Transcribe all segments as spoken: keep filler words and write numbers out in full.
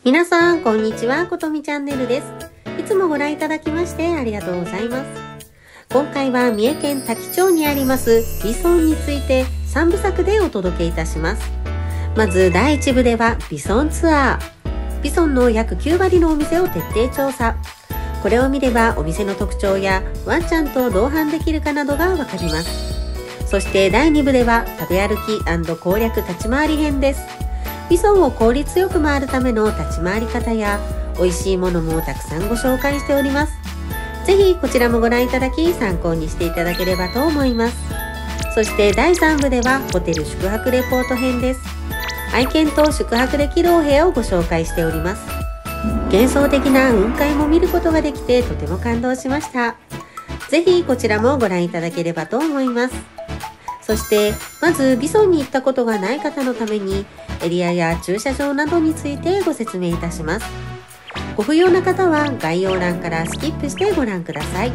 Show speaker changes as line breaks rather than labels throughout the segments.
皆さんこんにちは、ことみチャンネルです。いつもご覧いただきましてありがとうございます。今回は三重県多気町にありますビソンについてさんぶ作でお届けいたします。まずだいいち部ではビソンツアー、ビソンの約きゅう割のお店を徹底調査。これを見ればお店の特徴やワンちゃんと同伴できるかなどがわかります。そしてだいに部では食べ歩き&攻略立ち回り編です。ビソンを効率よく回るための立ち回り方や美味しいものもたくさんご紹介しております。ぜひこちらもご覧いただき参考にしていただければと思います。そしてだいさん部ではホテル宿泊レポート編です。愛犬と宿泊できるお部屋をご紹介しております。幻想的な雲海も見ることができてとても感動しました。ぜひこちらもご覧いただければと思います。そしてまずビソンに行ったことがない方のためにエリアや駐車場などについてご説明いたします。ご不要な方は概要欄からスキップしてご覧ください。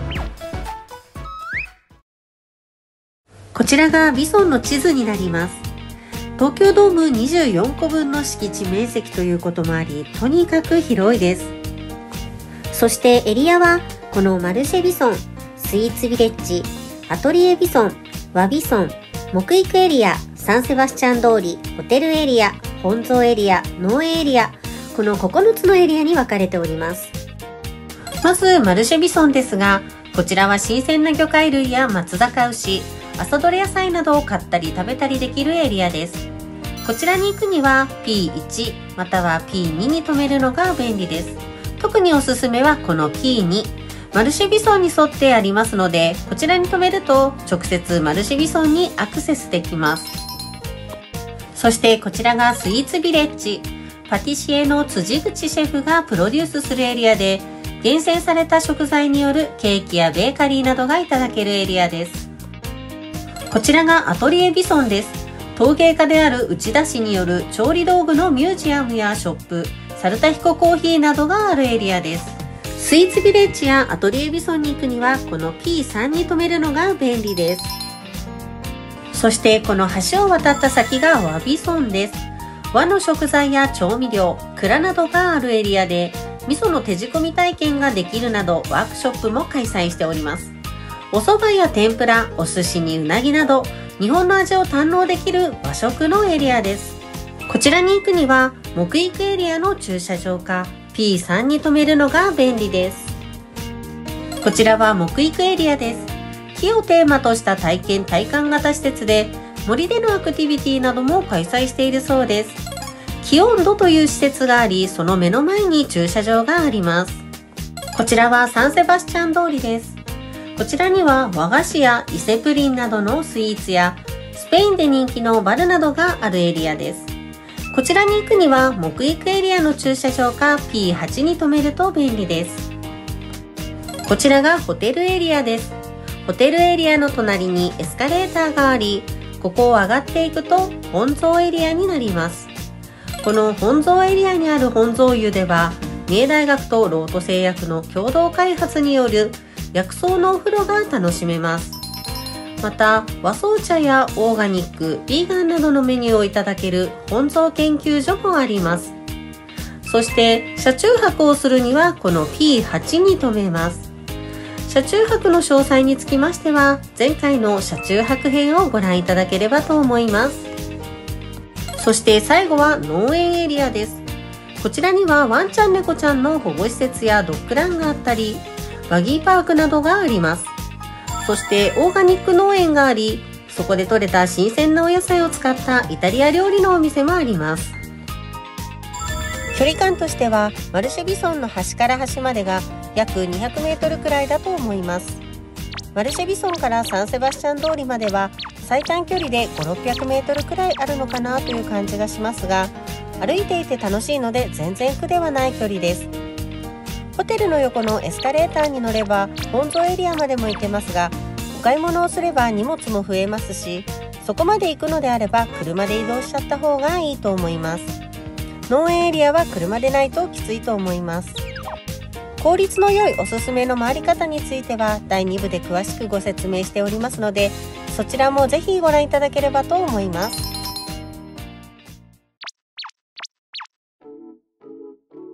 こちらがビソンの地図になります。東京ドームにじゅうよんこぶんの敷地面積ということもあり、とにかく広いです。
そしてエリアはこのマルシェビソン、スイーツビレッジ、アトリエビソン、和ビソン、木育エリア、サンセバスチャン通り、ホテルエリア、本草エリア、農園エリア、このここのつのエリアに分かれております。
まずマルシェビソンですが、こちらは新鮮な魚介類や松阪牛、朝どれ野菜などを買ったり食べたりできるエリアです。こちらに行くには ピーワン または ピーツー に止めるのが便利です。特におすすめはこの ピーツー。マルシェビソンに沿ってありますので、こちらに止めると直接マルシェビソンにアクセスできます。そしてこちらがスイーツビレッジ、パティシエの辻口シェフがプロデュースするエリアで、厳選された食材によるケーキやベーカリーなどがいただけるエリアです。こちらがアトリエビソンです。陶芸家である内田氏による調理道具のミュージアムやショップ、サルタヒココーヒーなどがあるエリアです。スイーツビレッジやアトリエビソンに行くにはこの ピースリー に止めるのが便利です。そしてこの橋を渡った先が和ビソンです。和の食材や調味料、蔵などがあるエリアで、味噌の手仕込み体験ができるなどワークショップも開催しております。お蕎麦や天ぷら、お寿司にうなぎなど日本の味を堪能できる和食のエリアです。こちらに行くには木育エリアの駐車場か ピースリー に止めるのが便利です。こちらは木育エリアです。木をテーマとした体験体感型施設で、森でのアクティビティなども開催しているそうです。木温度という施設があり、その目の前に駐車場があります。こちらはサンセバスチャン通りです。こちらには和菓子や伊勢プリンなどのスイーツやスペインで人気のバルなどがあるエリアです。こちらに行くには木育エリアの駐車場か ピーはち に止めると便利です。こちらがホテルエリアです。ホテルエリアの隣にエスカレーターがあり、ここを上がっていくと本草エリアになります。この本草エリアにある本草湯では、三重大学とロート製薬の共同開発による薬草のお風呂が楽しめます。また和草茶やオーガニック、ビーガンなどのメニューをいただける本草研究所もあります。そして車中泊をするにはこの ピーはち に止めます。車中泊の詳細につきましては前回の車中泊編をご覧いただければと思います。そして最後は農園エリアです。こちらにはワンちゃん猫ちゃんの保護施設やドッグランがあったり、バギーパークなどがあります。そしてオーガニック農園があり、そこで採れた新鮮なお野菜を使ったイタリア料理のお店もあります。距離感としてはマルシェビソンの端から端までが約にひゃくメートルくらいだと思います。マルシェビソンからサンセバスチャン通りまでは最短距離でごひゃく、ろっぴゃくメートルくらいあるのかなという感じがしますが、歩いていて楽しいので全然苦ではない距離です。ホテルの横のエスカレーターに乗れば本草エリアまでも行けますが、お買い物をすれば荷物も増えますし、そこまで行くのであれば車で移動しちゃった方がいいと思います。農園エリアは車でないときついと思います。効率の良いおすすめの回り方についてはだいに部で詳しくご説明しておりますので、そちらもぜひご覧いただければと思います。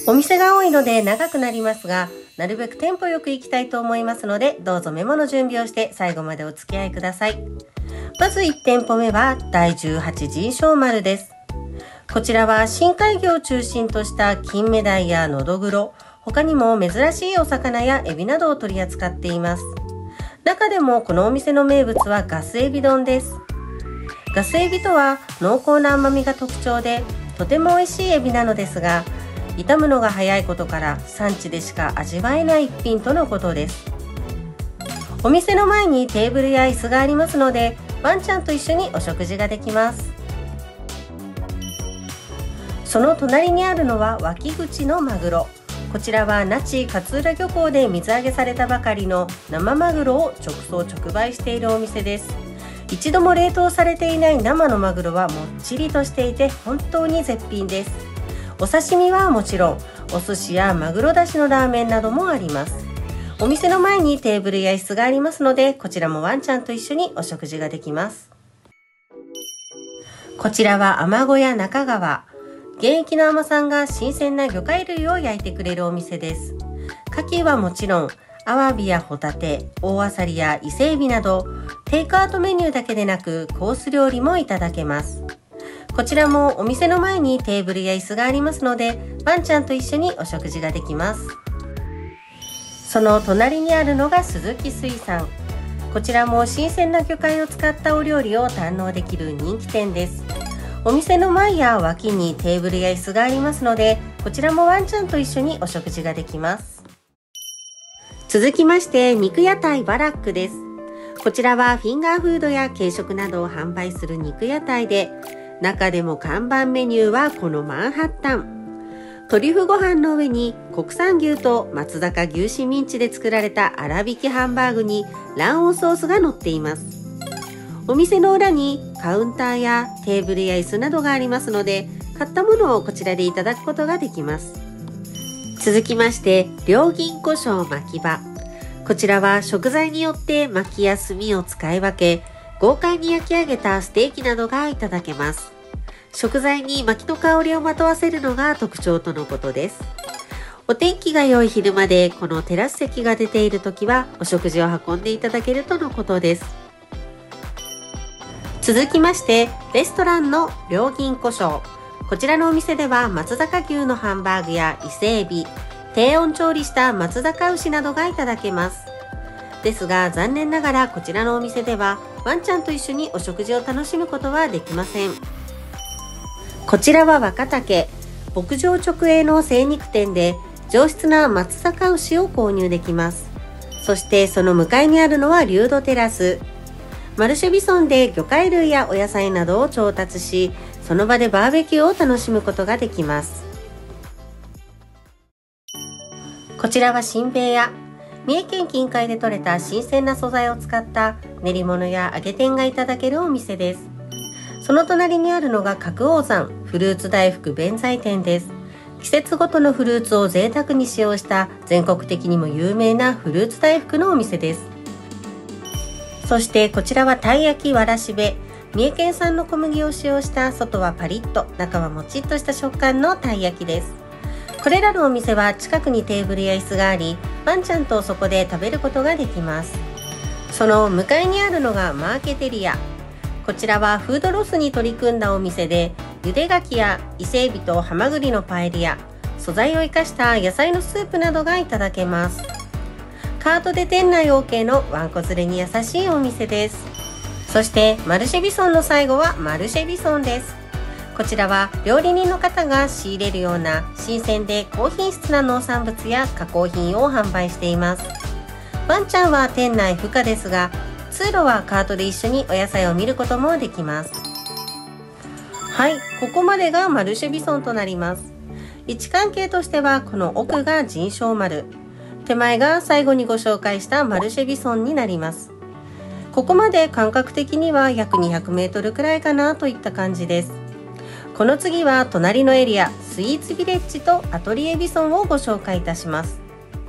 お店が多いので長くなりますが、なるべくテンポよく行きたいと思いますので、どうぞメモの準備をして最後までお付き合いください。まずいち店舗目はだいじゅうはち神正丸です。こちらは深海魚を中心とした金目鯛やノドグロ、他にも珍しいお魚やエビなどを取り扱っています。中でもこのお店の名物はガスエビ丼です。ガスエビとは濃厚な甘みが特徴で、とても美味しいエビなのですが、傷むのが早いことから産地でしか味わえない一品とのことです。お店の前にテーブルや椅子がありますので、ワンちゃんと一緒にお食事ができます。その隣にあるのは脇口のマグロ。こちらは那智勝浦漁港で水揚げされたばかりの生マグロを直送直売しているお店です。一度も冷凍されていない生のマグロはもっちりとしていて本当に絶品です。お刺身はもちろん、お寿司やマグロだしのラーメンなどもあります。お店の前にテーブルや椅子がありますので、こちらもワンちゃんと一緒にお食事ができます。こちらは海小屋中川。現役の海女さんが新鮮な魚介類を焼いてくれるお店です。牡蠣はもちろん、アワビやホタテ、大アサリや伊勢エビなど、テイクアウトメニューだけでなくコース料理もいただけます。こちらもお店の前にテーブルや椅子がありますので、ワンちゃんと一緒にお食事ができます。その隣にあるのが鈴木水産。こちらも新鮮な魚介を使ったお料理を堪能できる人気店です。お店の前や脇にテーブルや椅子がありますので、こちらもワンちゃんと一緒にお食事ができます。続きまして肉屋台バラックです。こちらはフィンガーフードや軽食などを販売する肉屋台で、中でも看板メニューはこのマンハッタン。トリュフご飯の上に国産牛と松坂牛脂ミンチで作られた粗挽きハンバーグに卵黄ソースが乗っています。お店の裏にカウンターやテーブルや椅子などがありますので、買ったものをこちらでいただくことができます。続きまして、両銀胡椒巻き場。こちらは食材によって薪や炭を使い分け、豪快に焼き上げたステーキなどがいただけます。食材に薪の香りをまとわせるのが特徴とのことです。お天気が良い昼間でこのテラス席が出ている時はお食事を運んでいただけるとのことです。続きまして、レストランの両銀胡椒。こちらのお店では松阪牛のハンバーグや伊勢エビ、低温調理した松阪牛などがいただけます。ですが残念ながらこちらのお店ではワンちゃんと一緒にお食事を楽しむことはできません。こちらは若竹。牧場直営の精肉店で上質な松阪牛を購入できます。そしてその向かいにあるのはリュードテラス。マルシェビソンで魚介類やお野菜などを調達し、その場でバーベキューを楽しむことができます。こちらは新兵屋。三重県近海で採れた新鮮な素材を使った練り物や揚げ天がいただけるお店です。その隣にあるのが角王山フルーツ大福弁財店です。季節ごとのフルーツを贅沢に使用した全国的にも有名なフルーツ大福のお店です。そしてこちらはたい焼きわらしべ。三重県産の小麦を使用した外はパリッと中はもちっとした食感のたい焼きです。これらのお店は近くにテーブルや椅子があり、ワンちゃんとそこで食べることができます。その向かいにあるのがマーケテリア。こちらはフードロスに取り組んだお店で、ゆで牡蠣や伊勢エビとハマグリのパエリア、素材を生かした野菜のスープなどがいただけます。カートで店内 オーケー のワンコ連れに優しいお店です。そしてマルシェビソンの最後はマルシェビソンです。こちらは料理人の方が仕入れるような新鮮で高品質な農産物や加工品を販売しています。ワンちゃんは店内不可ですが、通路はカートで一緒にお野菜を見ることもできます。はい、ここまでがマルシェビソンとなります。位置関係としてはこの奥が神正丸、手前が最後にご紹介したマルシェビソンになります。ここまで感覚的には約にひゃくメートルくらいかなといった感じです。この次は隣のエリアスイーツビレッジとアトリエビソンをご紹介いたします。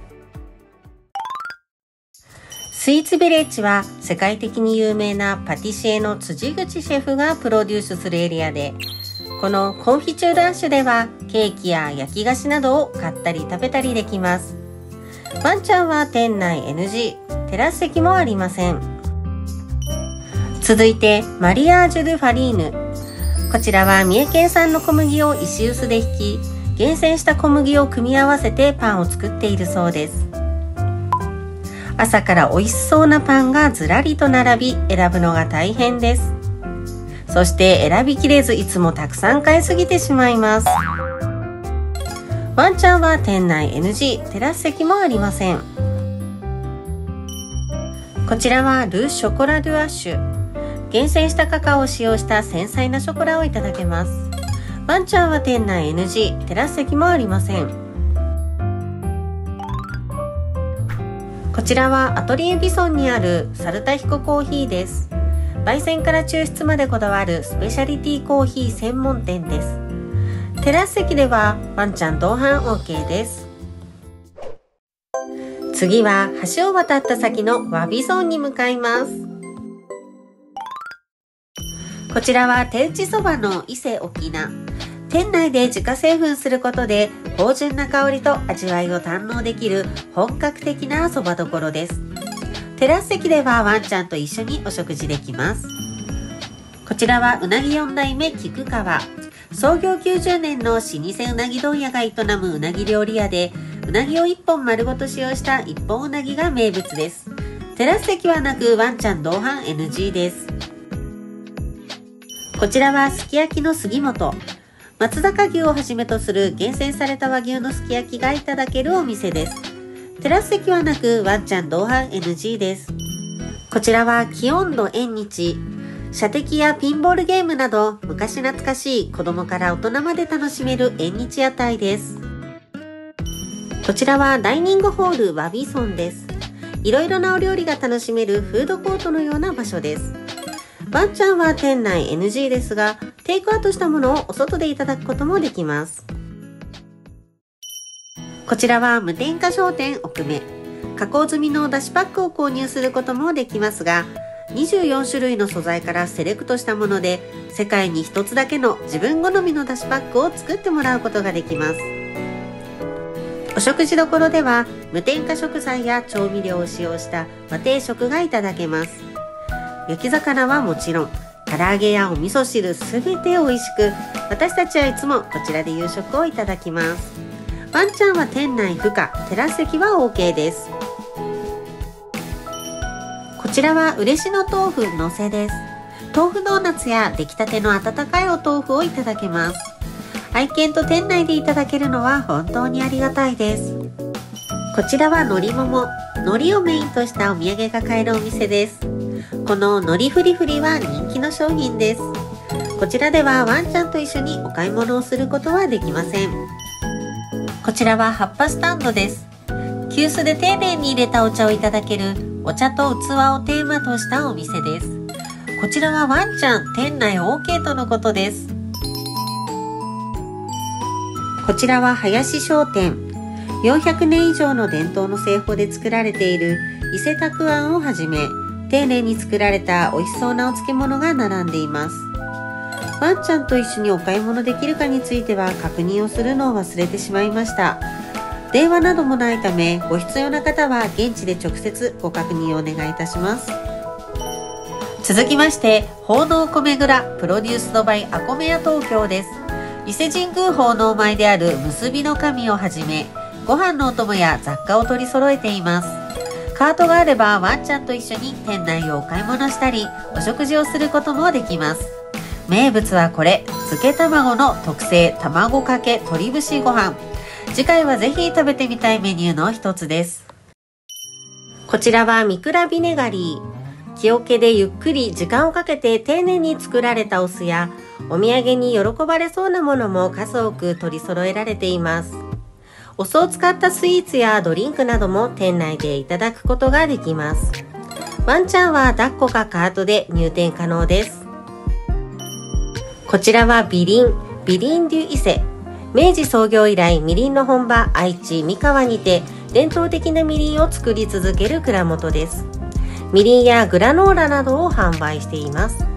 スイーツビレッジは世界的に有名なパティシエの辻口シェフがプロデュースするエリアで、 このコンフィチュールアッシュではケーキや焼き菓子などを買ったり食べたりできます。ワンちゃんは店内 エヌジー、テラス席もありません。続いてマリアージュ・ドゥ・ファリーヌ。こちらは三重県産の小麦を石臼でひき、厳選した小麦を組み合わせてパンを作っているそうです。朝から美味しそうなパンがずらりと並び、選ぶのが大変です。そして選びきれずいつもたくさん買いすぎてしまいます。ワンちゃんは店内 エヌジー、テラス席もありません。こちらはル・ショコラ・ドゥ・アッシュ。厳選したカカオを使用した繊細なショコラをいただけます。ワンちゃんは店内 エヌジー、テラス席もありません。こちらはアトリエビソンにあるサルタヒココーヒーです。焙煎から抽出までこだわるスペシャリティコーヒー専門店です。テラス席ではワンちゃん同伴 オーケー です。次は橋を渡った先のワビソンに向かいます。こちらは手打ちそばの伊勢沖縄。店内で自家製粉することで芳醇な香りと味わいを堪能できる本格的なそばどころです。テラス席ではワンちゃんと一緒にお食事できます。こちらはうなぎよん代目菊川。創業きゅうじゅうねんの老舗うなぎ問屋が営むうなぎ料理屋で、うなぎをいっぽん丸ごと使用した一本うなぎが名物です。テラス席はなくワンちゃん同伴 エヌジー です。こちらはすき焼きの杉本。松阪牛をはじめとする厳選された和牛のすき焼きがいただけるお店です。テラス席はなくワンちゃん同伴 エヌジー です。こちらは気温度縁日。射的やピンボールゲームなど昔懐かしい子供から大人まで楽しめる縁日屋台です。こちらはダイニングホールワビソンです。いろいろなお料理が楽しめるフードコートのような場所です。ワンちゃんは店内 エヌジー ですが、テイクアウトしたものをお外でいただくこともできます。こちらは無添加商店奥目。加工済みのだしパックを購入することもできますが、にじゅうよん種類の素材からセレクトしたもので、世界に一つだけの自分好みのだしパックを作ってもらうことができます。お食事処では無添加食材や調味料を使用した和定食がいただけます。焼き魚はもちろん、唐揚げやお味噌汁すべて美味しく、私たちはいつもこちらで夕食をいただきます。ワンちゃんは店内不可、テラス席は オーケー です。こちらは嬉野豆腐のせです。豆腐ドーナツや出来たての温かいお豆腐をいただけます。愛犬と店内でいただけるのは本当にありがたいです。こちらはのりもも。海苔をメインとしたお土産が買えるお店です。この海苔フリフリは人気の商品です。こちらではワンちゃんと一緒にお買い物をすることはできません。こちらは葉っぱスタンドです。急須で丁寧に入れたお茶をいただけるお茶と器をテーマとしたお店です。こちらはワンちゃん店内 オーケー とのことです。こちらは林商店。よんひゃくねん以上の伝統の製法で作られている伊勢たくあんをはじめ、丁寧に作られた美味しそうなお漬物が並んでいます。ワンちゃんと一緒にお買い物できるかについては確認をするのを忘れてしまいました。電話などもないため、ご必要な方は現地で直接ご確認をお願いいたします。続きまして、奉納米蔵プロデュースドバイアコメ屋東京です。伊勢神宮奉納米である結びの神をはじめ、ご飯のお供や雑貨を取り揃えています。カートがあればワンちゃんと一緒に店内をお買い物したり、お食事をすることもできます。名物はこれ、漬け卵の特製卵かけ鶏節ご飯。次回はぜひ食べてみたいメニューの一つです。こちらはミクラビネガリー。木桶でゆっくり時間をかけて丁寧に作られたお酢や、お土産に喜ばれそうなものも数多く取り揃えられています。お酢を使ったスイーツやドリンクなども店内でいただくことができます。ワンちゃんは抱っこかカートで入店可能です。こちらはビリン、ビリンデュ伊勢。明治創業以来、みりんの本場愛知三河にて伝統的なみりんを作り続ける蔵元です。みりんやグラノーラなどを販売しています。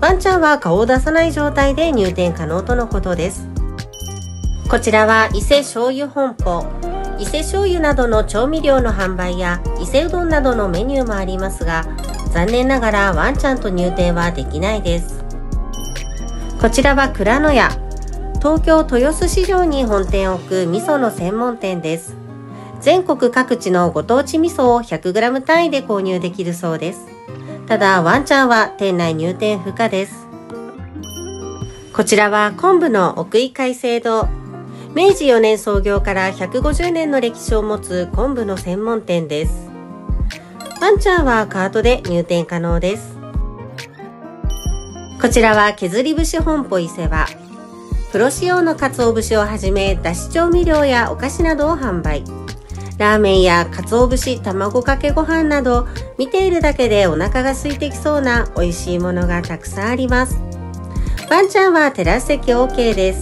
ワンちゃんは顔を出さない状態で入店可能とのことです。こちらは伊勢醤油本舗。伊勢醤油などの調味料の販売や伊勢うどんなどのメニューもありますが、残念ながらワンちゃんと入店はできないです。こちらは蔵の屋。東京豊洲市場に本店を置く味噌の専門店です。全国各地のご当地味噌を ひゃくグラム 単位で購入できるそうです。ただワンちゃんは店内入店不可です。こちらは昆布の奥井海鮮堂。めいじよねん創業からひゃくごじゅうねんの歴史を持つ昆布の専門店です。ワンちゃんはカートで入店可能です。こちらは削り節本舗伊勢は、プロ仕様の鰹節をはじめ、だし調味料やお菓子などを販売。ラーメンや鰹節卵かけご飯など、見ているだけでお腹が空いてきそうな美味しいものがたくさんあります。ワンちゃんはテラス席 OK です。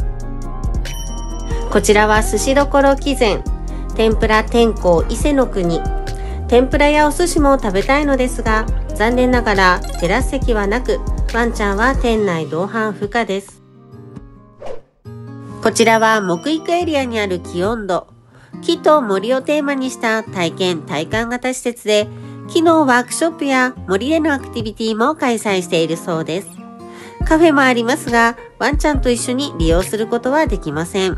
こちらは寿司どころ喜善。天ぷら天功伊勢の国。天ぷらやお寿司も食べたいのですが、残念ながらテラス席はなく、ワンちゃんは店内同伴不可です。こちらは木育エリアにある木温度。木と森をテーマにした体験体感型施設で、木のワークショップや森でのアクティビティも開催しているそうです。カフェもありますが、ワンちゃんと一緒に利用することはできません。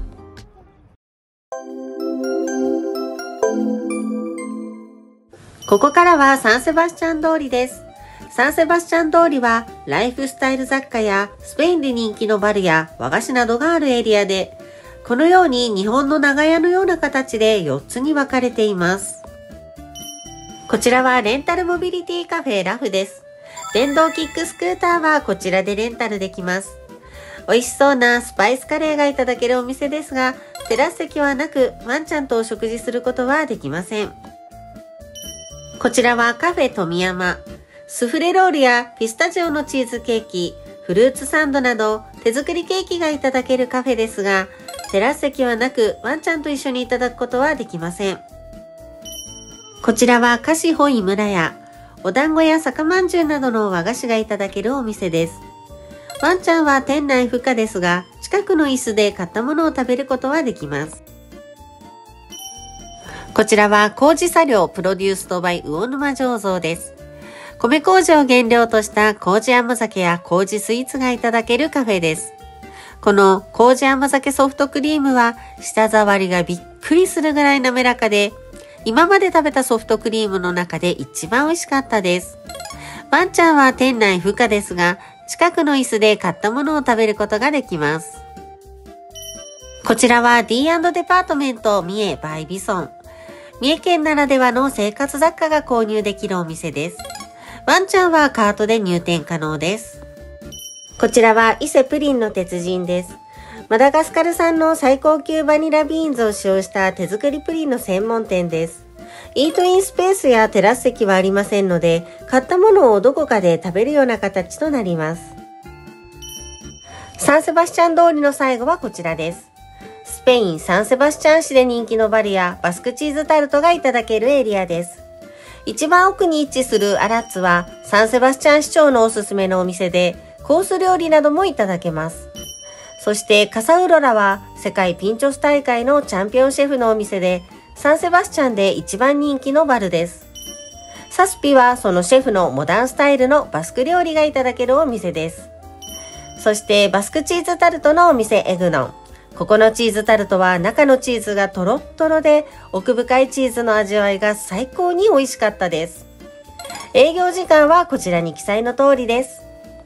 ここからはサンセバスチャン通りです。サンセバスチャン通りはライフスタイル雑貨やスペインで人気のバルや和菓子などがあるエリアで、このように日本の長屋のような形でよっつに分かれています。こちらはレンタルモビリティカフェラフです。電動キックスクーターはこちらでレンタルできます。美味しそうなスパイスカレーがいただけるお店ですが、テラス席はなくワンちゃんとお食事することはできません。こちらはカフェ富山。スフレロールやピスタチオのチーズケーキ、フルーツサンドなど手作りケーキがいただけるカフェですが、テラス席はなくワンちゃんと一緒にいただくことはできません。こちらは菓子ホイ村屋。お団子や酒まんじゅうなどの和菓子がいただけるお店です。ワンちゃんは店内不可ですが、近くの椅子で買ったものを食べることはできます。こちらは麹茶寮プロデュースドバイ魚沼醸造です。米麹を原料とした麹甘酒や麹スイーツがいただけるカフェです。この麹甘酒ソフトクリームは舌触りがびっくりするぐらい滑らかで、今まで食べたソフトクリームの中で一番美味しかったです。ワンちゃんは店内不可ですが、近くの椅子で買ったものを食べることができます。こちらは ディーアンド デパートメント三重バイビソン。三重県ならではの生活雑貨が購入できるお店です。ワンちゃんはカートで入店可能です。こちらは伊勢プリンの鉄人です。マダガスカル産の最高級バニラビーンズを使用した手作りプリンの専門店です。イートインスペースやテラス席はありませんので、買ったものをどこかで食べるような形となります。サンセバスチャン通りの最後はこちらです。スペイン・サンセバスチャン市で人気のバルやバスクチーズタルトがいただけるエリアです。一番奥に位置するアラッツはサンセバスチャン市長のおすすめのお店で、コース料理などもいただけます。そしてカサウロラは世界ピンチョス大会のチャンピオンシェフのお店で、サンセバスチャンで一番人気のバルです。サスピはそのシェフのモダンスタイルのバスク料理がいただけるお店です。そしてバスクチーズタルトのお店エグノン。ここのチーズタルトは中のチーズがトロットロで奥深いチーズの味わいが最高に美味しかったです。営業時間はこちらに記載の通りです。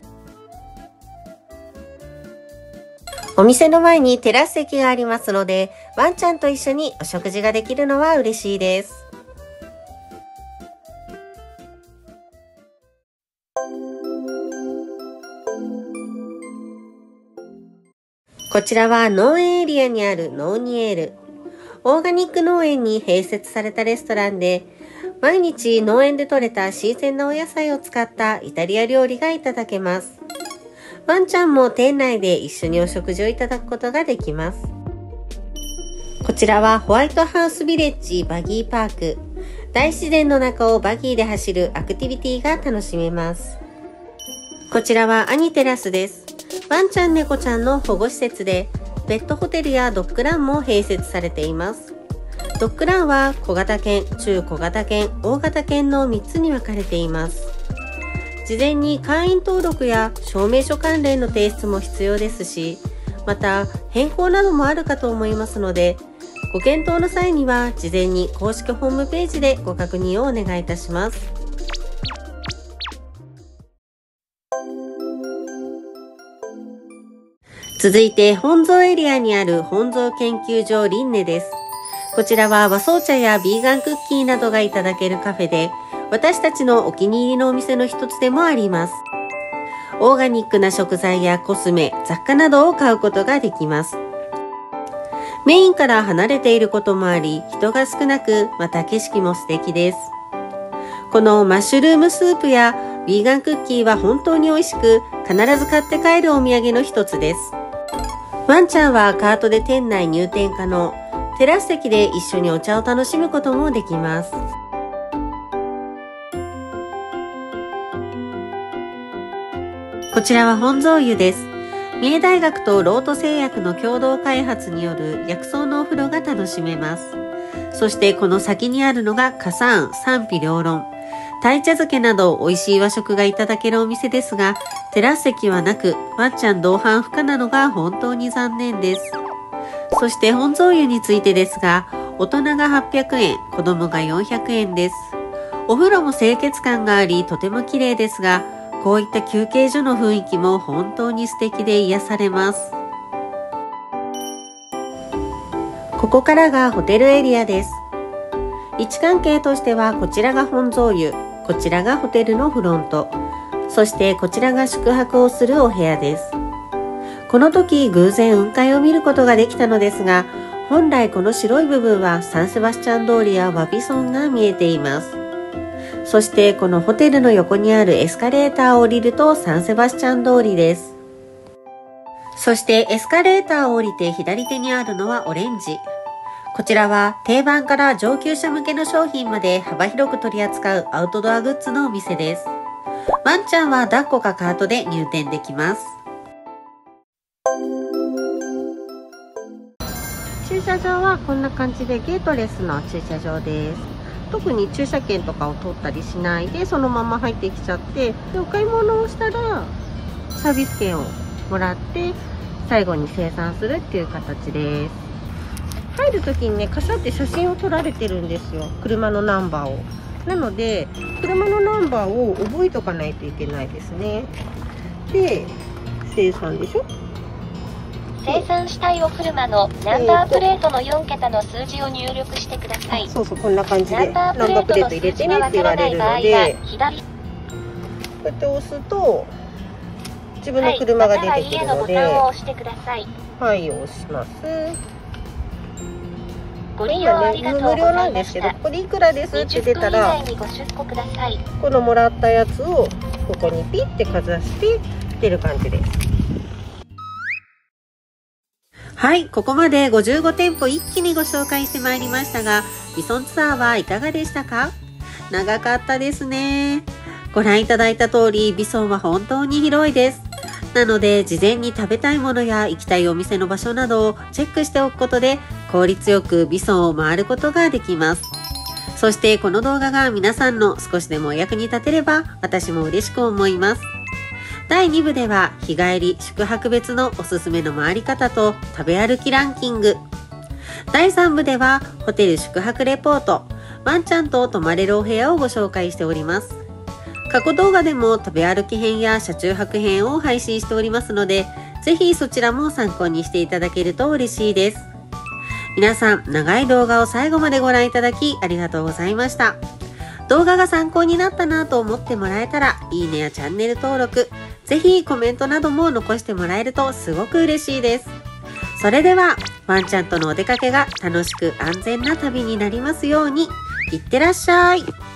お店の前にテラス席がありますので、ワンちゃんと一緒にお食事ができるのは嬉しいです。こちらは農園エリアにあるノーニエール。オーガニック農園に併設されたレストランで、毎日農園で採れた新鮮なお野菜を使ったイタリア料理がいただけます。ワンちゃんも店内で一緒にお食事をいただくことができます。こちらはホワイトハウスビレッジバギーパーク。大自然の中をバギーで走るアクティビティが楽しめます。 こちらはアニテラスです。ワンちゃん猫ちゃんの保護施設で、ペットホテルやドッグランも併設されています。ドッグランは小型犬、中小型犬、大型犬のみっつに分かれています。事前に会員登録や証明書関連の提出も必要ですし、また変更などもあるかと思いますので、ご検討の際には事前に公式ホームページでご確認をお願いいたします。続いて本草エリアにある本草研究所リンネです。こちらは和草茶やビーガンクッキーなどがいただけるカフェで、私たちのお気に入りのお店の一つでもあります。オーガニックな食材やコスメ、雑貨などを買うことができます。メインから離れていることもあり、人が少なく、また景色も素敵です。このマッシュルームスープやビーガンクッキーは本当に美味しく、必ず買って帰るお土産の一つです。ワンちゃんはカートで店内入店可能。テラス席で一緒にお茶を楽しむこともできます。こちらは本草湯です。三重大学とロート製薬の共同開発による薬草のお風呂が楽しめます。そしてこの先にあるのがカサーン賛否両論。鯛茶漬けなど美味しい和食がいただけるお店ですが、テラス席はなく、ワンちゃん同伴不可なのが本当に残念です。そして本草湯についてですが、大人がはっぴゃくえん、子供がよんひゃくえんです。お風呂も清潔感があり、とても綺麗ですが、こういった休憩所の雰囲気も本当に素敵で癒されます。ここからがホテルエリアです。位置関係としては、こちらが本草湯、こちらがホテルのフロント、そしてこちらが宿泊をするお部屋です。この時偶然雲海を見ることができたのですが、本来この白い部分はサンセバスチャン通りやワビソンが見えています。そしてこのホテルの横にあるエスカレーターを降りるとサンセバスチャン通りです。そしてエスカレーターを降りて左手にあるのはオレンジ。こちらは定番から上級者向けの商品まで幅広く取り扱うアウトドアグッズのお店です。ワンちゃんは抱っこかカートで入店できます。駐車場はこんな感じでゲートレスの駐車場です。特に駐車券とかを取ったりしないでそのまま入ってきちゃって、でお買い物をしたらサービス券をもらって最後に精算するっていう形です。入る時にね、カシャって写真を撮られてるんですよ、車のナンバーを。なので車のナンバーを覚えておかないといけないですね。で精算でしょ。
精算したいお車のナンバープレートのよんけたの数字を入力してください。
そうそう、こんな感じでナンバープレート入れてねって言われるので、こうやって押すと自分の車が出てくるので、はい、押します。
ご利用ありがとうございました。
無料なんですけど、ここでいくらですって出たら、このもらったやつをここにピッてかざして出る感じです。はい、ここまでごじゅうごてんぽ一気にご紹介してまいりましたが、ビソンツアーはいかがでしたか？長かったですね。ご覧いただいた通り、ビソンは本当に広いです。なので、事前に食べたいものや行きたいお店の場所などをチェックしておくことで、効率よくビソンを回ることができます。そしてこの動画が皆さんの少しでもお役に立てれば、私も嬉しく思います。だいにぶでは日帰り宿泊別のおすすめの回り方と食べ歩きランキング。だいさんぶではホテル宿泊レポート、ワンちゃんと泊まれるお部屋をご紹介しております。過去動画でも食べ歩き編や車中泊編を配信しておりますので、ぜひそちらも参考にしていただけると嬉しいです。皆さん、長い動画を最後までご覧いただきありがとうございました。動画が参考になったなと思ってもらえたら、いいねやチャンネル登録、ぜひコメントなども残してもらえるとすごく嬉しいです。それでは、ワンちゃんとのお出かけが楽しく安全な旅になりますように、いってらっしゃい。